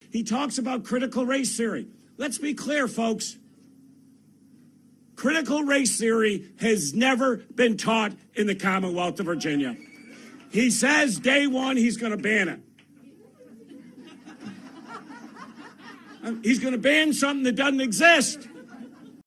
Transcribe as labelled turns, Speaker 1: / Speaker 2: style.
Speaker 1: He talks about critical race theory. Let's be clear, folks. Critical race theory has never been taught in the Commonwealth of Virginia. He says day one he's going to ban it. He's going to ban something that doesn't exist.